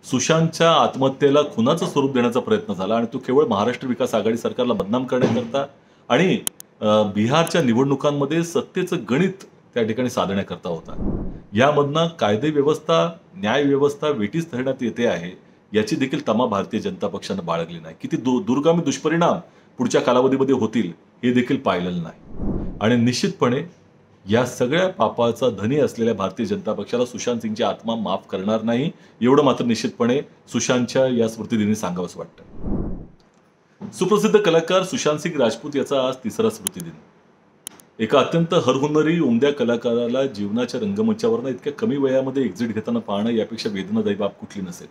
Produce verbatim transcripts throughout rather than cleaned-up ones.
सुशांतच्या आत्महत्येला खुनाचं स्वरूप देण्याचा प्रयत्न झाला आणि तो केवळ महाराष्ट्र विकास आघाडी सरकारला बदनाम करण्याकरता आणि अ, बिहारच्या निवडणुकांमध्ये सत्तेचं गणित त्या ठिकाणी साधण्याकरता होता. यामधनं कायदेव्यवस्था, न्यायव्यवस्था वेठीस धरण्यात येते आहे, याची देखील तमा भारतीय जनता पक्षानं बाळगली नाही. किती दू दूरगामी दुष्परिणाम पुढच्या कालावधीमध्ये होतील, हे देखील पाहिलेलं नाही. आणि निश्चितपणे या सगळ्या पापाचा धनी असलेल्या भारतीय जनता पक्षाला सुशांत सिंगची आत्मा माफ करणार नाही, एवढं मात्र निश्चितपणे सुशांतच्या या स्मृतिदिनी सांगावंसं वाटतं. सुप्रसिद्ध कलाकार सुशांत सिंग राजपूत याचा आज तिसरा स्मृतिदिन. एका अत्यंत हरहुन्नरी उमद्या कलाकाराला जीवनाच्या रंगमंचावरनं इतक्या कमी वयामध्ये एक्झिट घेताना पाहणं यापेक्षा वेदनादायी बाब कुठली नसेल.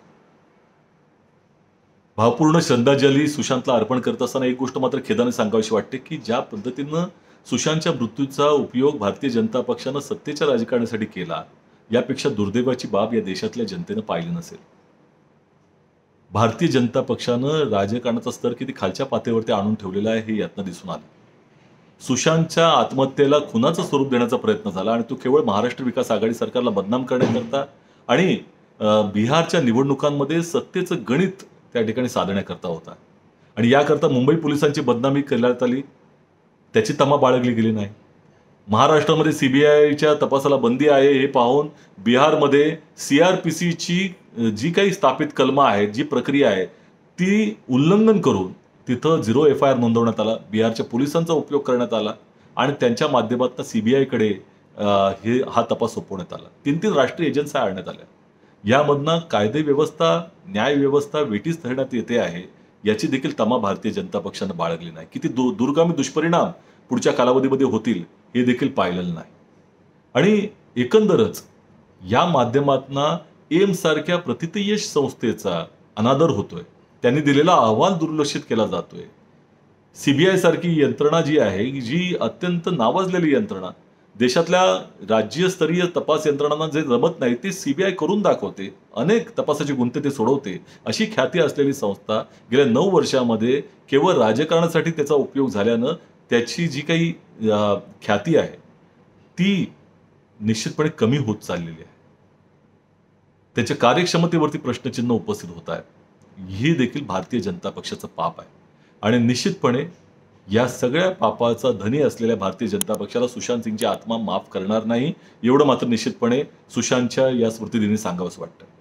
भावपूर्ण श्रद्धांजली सुशांतला अर्पण करत असताना एक गोष्ट मात्र खेदाने सांगावीशी वाटते, की ज्या पद्धतीनं सुशांतच्या मृत्यूचा उपयोग भारतीय जनता पक्षानं सत्तेच्या राजकारणासाठी केला, यापेक्षा दुर्दैवाची बाब या देशातल्या जनतेनं पाहिली नसेल. भारतीय जनता पक्षानं राजकारणाचा स्तर किती खालच्या पातळीवरती आणून ठेवलेला आहे, हे यातनं दिसून आलं. सुशांतच्या आत्महत्येला खुनाचं स्वरूप देण्याचा प्रयत्न झाला आणि तो केवळ महाराष्ट्र विकास आघाडी सरकारला बदनाम करण्याकरता आणि अ, बिहारच्या निवडणुकांमध्ये सत्तेचं गणित त्या ठिकाणी साधण्याकरता होता. आणि याकरता मुंबई पोलिसांची बदनामी करण्यात आली, त्याची तमा बाळगली गेली नाही. महाराष्ट्रामध्ये सीबीआयच्या तपासाला बंदी आहे हे पाहून बिहारमध्ये सीआरपीसीची जी काही स्थापित कलमं आहेत, जी प्रक्रिया आहे, ती उल्लंघन करून तिथं झिरो एफ आय आर नोंदवण्यात आला. बिहारच्या पोलिसांचा उपयोग करण्यात आला आणि त्यांच्या माध्यमातून सीबीआयकडे हे हा तपास सोपवण्यात आला. तीन तीन राष्ट्रीय एजन्सी आणण्यात आल्या. यामधनं कायदेव्यवस्था, न्यायव्यवस्था वेठीस धरण्यात येते आहे, याची देखील तमा भारतीय जनता पक्षानं बाळगली नाही. किती दू दूरगामी दुष्परिणाम पुढच्या कालावधीमध्ये होतील, हे देखील पाहिलेलं नाही. आणि एकंदरच या माध्यमातनं एम्स सारख्या प्रतिथयश संस्थेचा अनादर होतोय. त्यांनी दिलेला अहवाल दुर्लक्षित केला जातोय. सीबीआय सारखी यंत्रणा जी आहे, जी अत्यंत नावाजलेली यंत्रणा, देशातल्या राज्यस्तरीय तपास यंत्रणांना जे जमत नाही ते सीबीआय करून दाखवते. अनेक तपासाचे गुंते ते सोडवते. अशी ख्याती असलेली संस्था गेल्या नऊ वर्षामध्ये केवळ राजकारणासाठी त्याचा उपयोग झाल्यानं त्याची जी काही अ, ख्याती आहे, ती निश्चितपणे कमी होत चाललेली आहे. त्याच्या कार्यक्षमतेवरती प्रश्नचिन्ह उपस्थित होत आहेत. हे देखील भारतीय जनता पक्षाचं पाप आहे. आणि निश्चितपणे या सगळ्या पापाचा धनी असलेल्या भारतीय जनता पक्षाला सुशांत सिंगची आत्मा माफ करणार नाही, एवढं मात्र निश्चितपणे सुशांतच्या या स्मृतिदिनी सांगावंसं वाटतं.